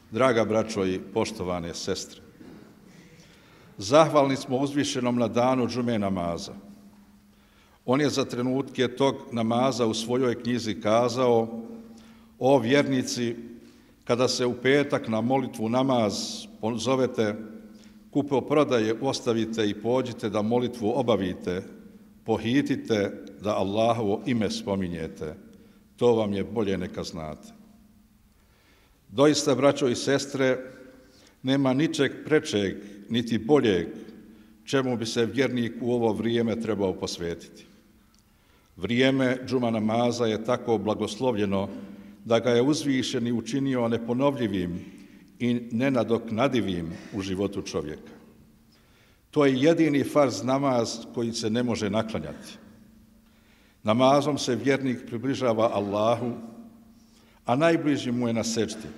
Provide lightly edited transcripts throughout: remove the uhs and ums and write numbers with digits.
Draga braćo i poštovane sestre, zahvalni smo uzvišenom na danu džume namaza. On je za trenutke tog namaza u svojoj knjizi kazao: o vjernici, kada se u petak na molitvu namaz pozovete, kupoprodaje ostavite i pođite da molitvu obavite, pohitite da Allahovo ime spominjete, to vam je bolje neka znate. Doista, braćo i sestre, nema ničeg prečeg niti boljeg čemu bi se vjernik u ovo vrijeme trebao posvetiti. Vrijeme džuma namaza je tako blagoslovljeno da ga je uzvišeni učinio neponovljivim i nenadoknadivim u životu čovjeka. To je jedini farz namaz koji se ne može naklanjati. Namazom se vjernik približava Allahu, a najbliži mu je na sećdi.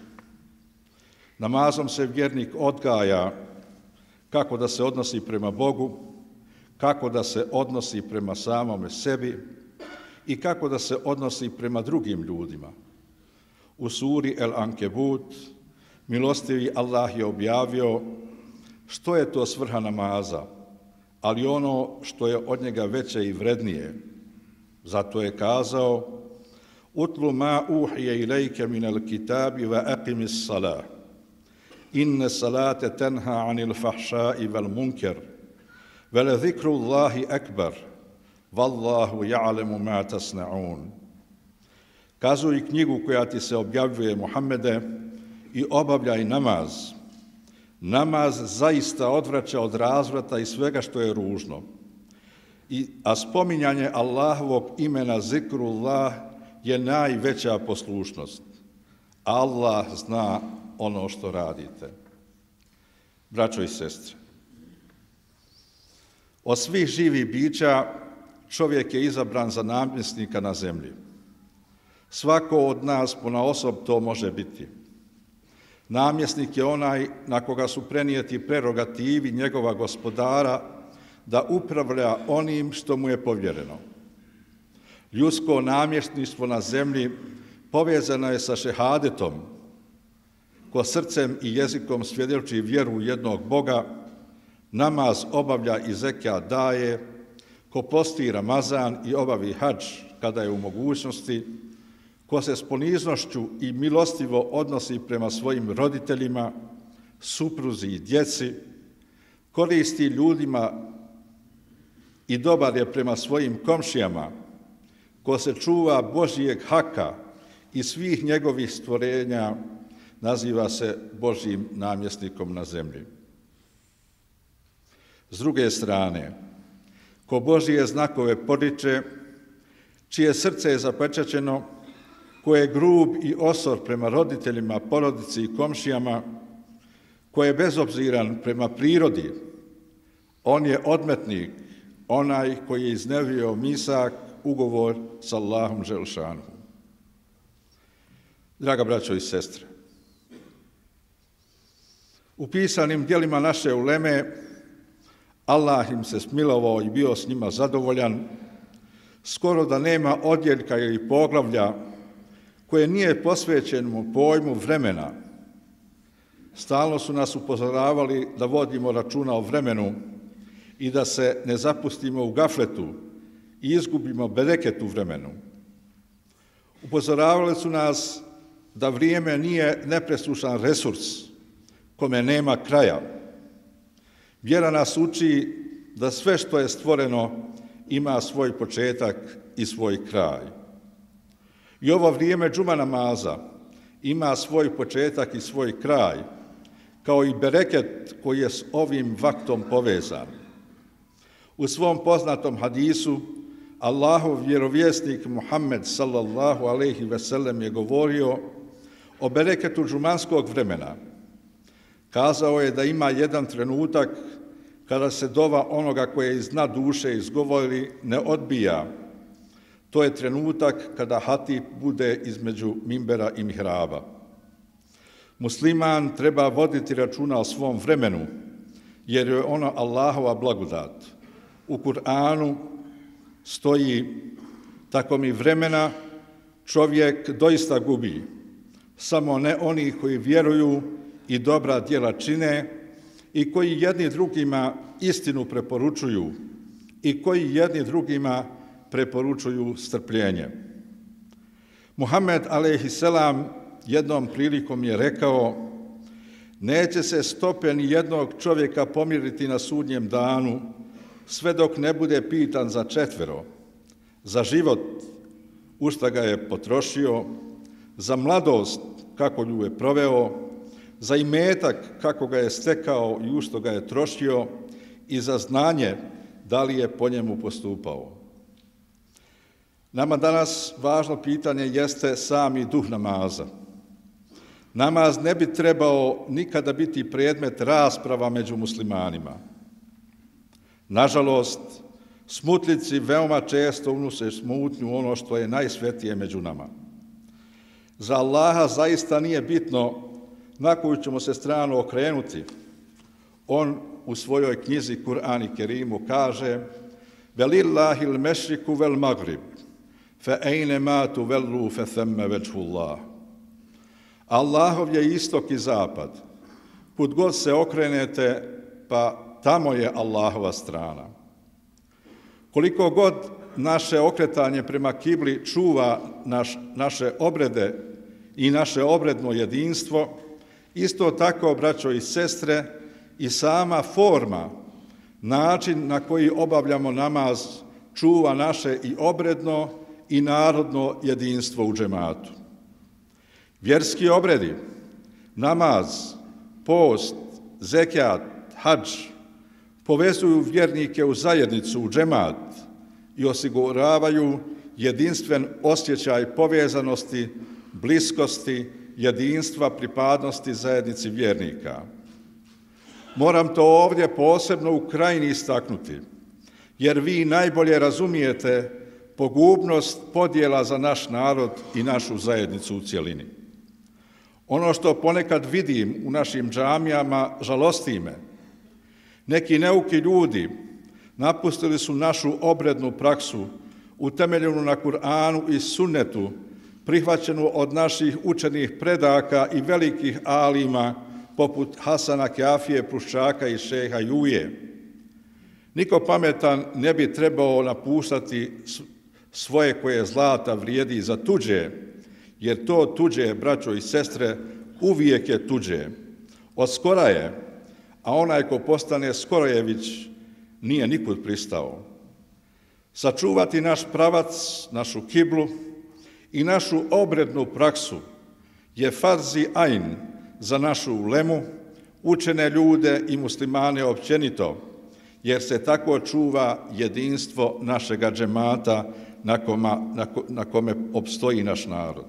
Namazom se vjernik odgaja kako da se odnosi prema Bogu, kako da se odnosi prema samome sebi i kako da se odnosi prema drugim ljudima. U suri El Ankebut milostivi Allah je objavio što je to svrha namaza, ali ono što je od njega veće i vrednije. Zato je kazao: Utlu ma uhije ilajke minel kitabi wa aqimis salah. Inne salate tenha anil fahšai vel munker. Vele zikru Allahi akbar. Wallahu ja'lemu ma tasna'un. Kazuj knjigu koja ti se objavljuje, Muhammede, i obavljaj namaz. Namaz zaista odvraća od razvrata i svega što je ružno. A spominjanje Allahovog imena zikrullah je najveća poslušnost. Allah zna ono što radite. Braćo i sestre, od svih živih bića čovjek je izabran za namjesnika na zemlji. Svako od nas ponaosob to može biti. Namjesnik je onaj na koga su prenijeti prerogativi njegova gospodara da upravlja onim što mu je povjereno. Ljudsko namjesništvo na zemlji povezano je sa šehadetom, ko srcem i jezikom svjedoči vjeru u jednog Boga, namaz obavlja i zekijat daje, ko posti Ramazan i obavi hadž kada je u mogućnosti, ko se s poniznošću i milostivo odnosi prema svojim roditeljima, supruzi i djeci, koristi ljudima i dobar je prema svojim komšijama, ko se čuva Božijeg haka i svih njegovih stvorenja, naziva se Božjim namjesnikom na zemlji. S druge strane, ko Božije znakove poriče, čije srce je zapečaćeno, ko je grub i osor prema roditeljima, porodici i komšijama, ko je bezobziran prema prirodi, on je odmetnik, onaj koji je iznevio misak, ugovor s Allahom Želešanuhu. Draga braćo i sestre, u pisanim djelima naše uleme Allah im se smilovao i bio s njima zadovoljan, skoro da nema odjeljka ili poglavlja koje nije posvećeno pojmu vremena. Stalno su nas upozoravali da vodimo računa o vremenu i da se ne zapustimo u gafletu i izgubimo bereket u vremenu. Upozoravali su nas da vrijeme nije nepresušan resurs kome nema kraja. Vjera nas uči da sve što je stvoreno ima svoj početak i svoj kraj. I ovo vrijeme džuma namaza ima svoj početak i svoj kraj, kao i bereket koji je s ovim vaktom povezan. U svom poznatom hadisu Allahov vjerovjesnik Muhammed sallallahu alejhi ve sellem je govorio o bereketu džumanskog vremena. Kazao je da ima jedan trenutak kada se dova onoga koje iz dna duše izgovori ne odbija. To je trenutak kada hatib bude između mimbera i mihraba. Musliman treba voditi računa o svom vremenu, jer je ono Allahova blagodat. U Kur'anu stoji: tako mi vremena čovjek doista gubi, samo ne oni koji vjeruju i dobra djela čine i koji jedni drugima istinu preporučuju i koji jedni drugima preporučuju strpljenje. Muhammed a.s. jednom prilikom je rekao: neće se stope ni jednog čovjeka pomiriti na sudnjem danu sve dok ne bude pitan za 4, za život, u šta ga je potrošio, za mladost, kako ju je proveo, za imetak, kako ga je stekao i u što ga je trošio, i za znanje, da li je po njemu postupao. Nama danas važno pitanje jeste sami duh namaza. Namaz ne bi trebao nikada biti predmet rasprava među muslimanima. Nažalost, smutlici veoma često unose smutnju ono što je najsvetije među nama. Za Allaha zaista nije bitno na koju ćemo se stranu okrenuti. On u svojoj knjizi Kur'an i Kerimu kaže: Velillahi l-mešriku vel-magrib, fe ejne ma tuvellu fe themme veđhullah. Allahov je istok i zapad. Kud god se okrenete, pa tamo je Allahova strana. Koliko god naše okretanje prema kibli čuva naše obrede i naše obredno jedinstvo, isto tako, braćo i sestre, i sama forma, način na koji obavljamo namaz, čuva naše i obredno i narodno jedinstvo u džematu. Vjerski obredi, namaz, post, zekijat, hadž, povezuju vjernike u zajednicu, u džemat i osiguravaju jedinstven osjećaj povezanosti, bliskosti, jedinstva, pripadnosti zajednici vjernika. Moram to ovdje posebno u krajini istaknuti, jer vi najbolje razumijete pogubnost podjela za naš narod i našu zajednicu u cjelini. Ono što ponekad vidim u našim džamijama žalosti me. Neki neuki ljudi napustili su našu obrednu praksu, utemeljenu na Kur'anu i sunnetu, prihvaćenu od naših učenih predaka i velikih alima, poput Hasana Kjafije, Pruščaka i šeha Juje. Niko pametan ne bi trebao napuštati svoje koje zlata vrijedi za tuđe, jer to tuđe, braćo i sestre, uvijek je tuđe. Od skora je, a onaj ko postane Skorojević nije nikud pristao. Sačuvati naš pravac, našu kiblu i našu obrednu praksu je farzi ajn za našu ulemu, učene ljude i muslimane općenito, jer se tako čuva jedinstvo našega džemata na kome opstoji naš narod.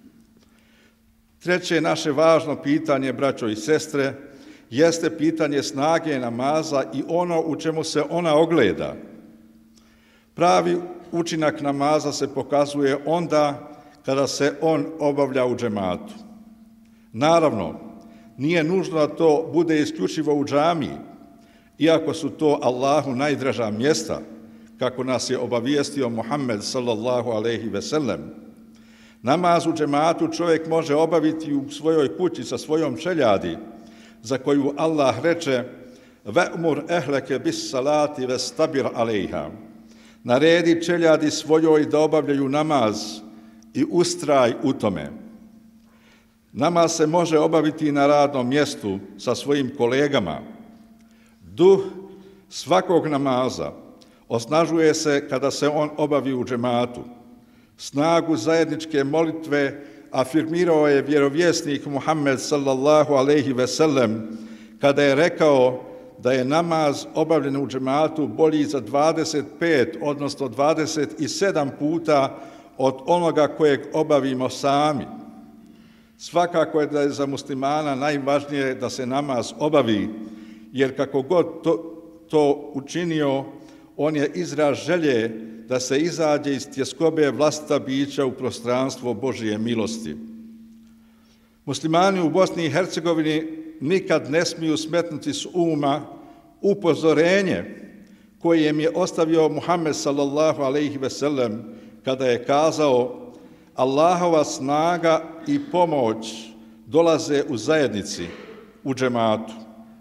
Treće naše važno pitanje, braćo i sestre, jeste pitanje snage namaza i ono u čemu se ona ogleda. Pravi učinak namaza se pokazuje onda kada se on obavlja u džematu. Naravno, nije nužno da to bude isključivo u džamiji, iako su to Allahu najdraža mjesta, kako nas je obavijestio Muhammed sallallahu alejhi ve sellem. Namaz u džematu čovjek može obaviti u svojoj kući sa svojom čeljadi, za koju Allah reče: Ve'mur ehleke bis salati vestabir alejha. Naredi čeljadi svojoj da obavljaju namaz i ustraj u tome. Namaz se može obaviti na radnom mjestu sa svojim kolegama. Duh svakog namaza osnažuje se kada se on obavi u džematu. Snagu zajedničke molitve afirmirao je vjerovjesnik Muhammed sallallahu alejhi ve sellem kada je rekao da je namaz obavljen u džematu bolji za 25, odnosno 27 puta od onoga kojeg obavimo sami. Svakako je da je za muslimana najvažnije da se namaz obavi, jer kako god to učinio, on je izraz želje da se izađe iz tjeskobe vlastita bića u prostranstvo Božije milosti. Muslimani u Bosni i Hercegovini nikad ne smiju smetnuti s uma upozorenje koje im je ostavio Muhammed sallallahu alejhi ve sellem kada je kazao: Allahova snaga i pomoć dolaze u zajednici, u džematu.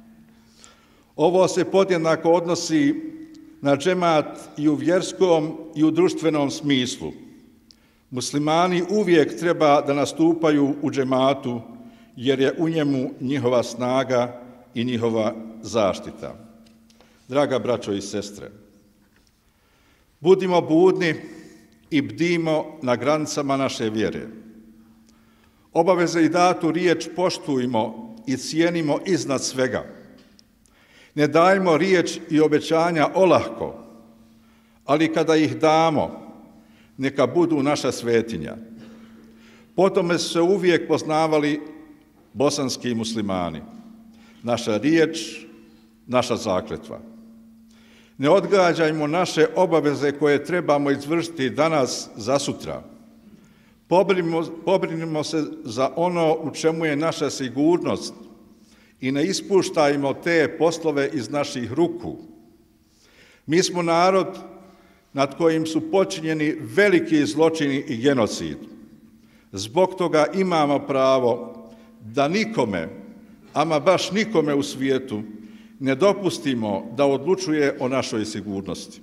Ovo se podjednako odnosi na džemat i u vjerskom i u društvenom smislu. Muslimani uvijek treba da nastupaju u džematu, jer je u njemu njihova snaga i njihova zaštita. Draga braćo i sestre, budimo budni i bdimo na granicama naše vjere. Obaveze i datu riječ poštujmo i cijenimo iznad svega. Ne dajmo riječ i obećanja olahko, ali kada ih damo, neka budu naša svetinja. Po tome su se uvijek poznavali bosanski muslimani. Naša riječ, naša zakletva. Ne odgađajmo naše obaveze koje trebamo izvršiti danas za sutra. Pobrinimo se za ono u čemu je naša sigurnost i ne ispuštajmo te poslove iz naših ruku. Mi smo narod nad kojim su počinjeni veliki zločini i genocid. Zbog toga imamo pravo da nikome, ama baš nikome u svijetu, ne dopustimo da odlučuje o našoj sigurnosti.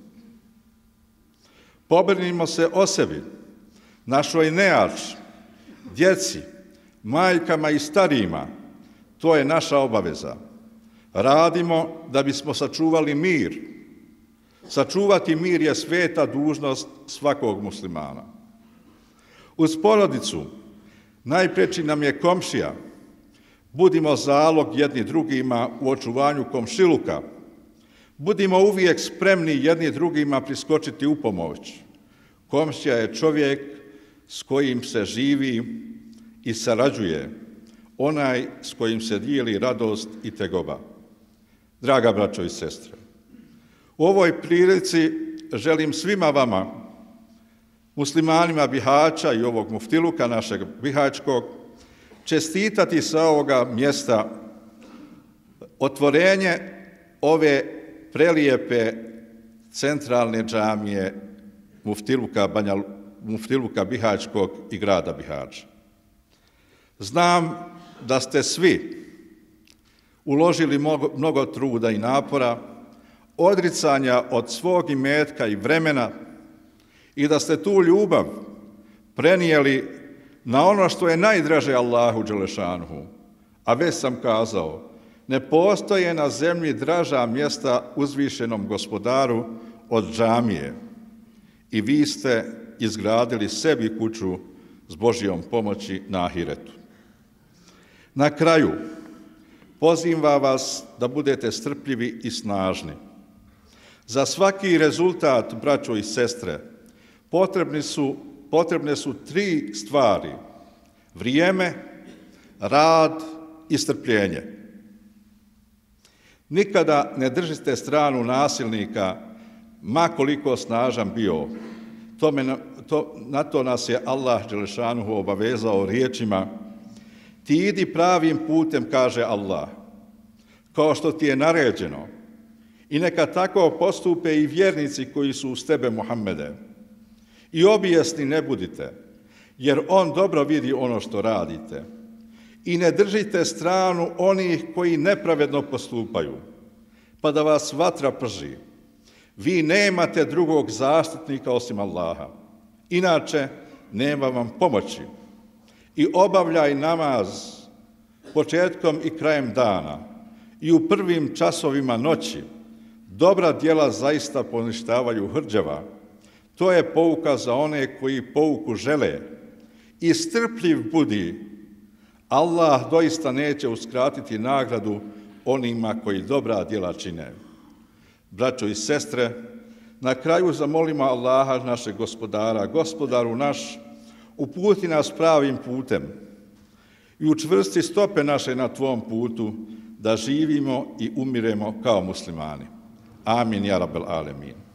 Pobrinimo se o sebi, našoj nejači, djeci, majkama i starijima. To je naša obaveza. Radimo da bismo sačuvali mir. Sačuvati mir je sveta dužnost svakog muslimana. Uz porodicu najpreči nam je komšija. Budimo zalog jedni drugima u očuvanju komšiluka. Budimo uvijek spremni jedni drugima priskočiti u pomoć. Komšija je čovjek s kojim se živi i sarađuje, onaj s kojim se dijeli radost i tegoba. Draga braćo i sestre, u ovoj prilici želim svima vama, muslimanima Bihaća i ovog muftiluka našeg bihaćkog, čestitati sa ovoga mjesta otvorenje ove prelijepe centralne džamije muftiluka Bihaćkog i grada Bihaća. Znam da ste svi uložili mnogo truda i napora, odricanja od svog imetka i vremena i da ste tu ljubav prenijeli na ono što je najdraže Allahu dželešanuhu. A već sam kazao, ne postoje na zemlji draža mjesta uzvišenom gospodaru od džamije. I vi ste izgradili sebi kuću s Božjom pomoći na ahiretu. Na kraju, pozivam vas da budete strpljivi i snažni. Za svaki rezultat, braćo i sestre, potrebne su 3 stvari: vrijeme, rad i strpljenje. Nikada ne držite stranu nasilnika, ma koliko snažan bio. Na to nas je Allah dželešanuhu obavezao riječima: ti idi pravim putem, kaže Allah, kao što ti je naređeno, i neka tako postupe i vjernici koji su uz tebe, Muhammede. I obijesni ne budite, jer on dobro vidi ono što radite. I ne držite stranu onih koji nepravedno postupaju, pa da vas vatra prži. Vi nemate drugog zaštitnika osim Allaha, inače nema vam pomoći. I obavljaj namaz početkom i krajem dana i u prvim časovima noći. Dobra djela zaista poništavaju hrđava. To je pouka za one koji pouku žele. I strpljiv budi. Allah doista neće uskratiti nagradu onima koji dobra djela čine. Braćo i sestre, na kraju zamolimo Allaha, našeg gospodara: Gospodaru naš, uputi nas pravim putem i učvrsti stope naše na tvom putu, da živimo i umiremo kao muslimani. Amin, ja rabbel alemin.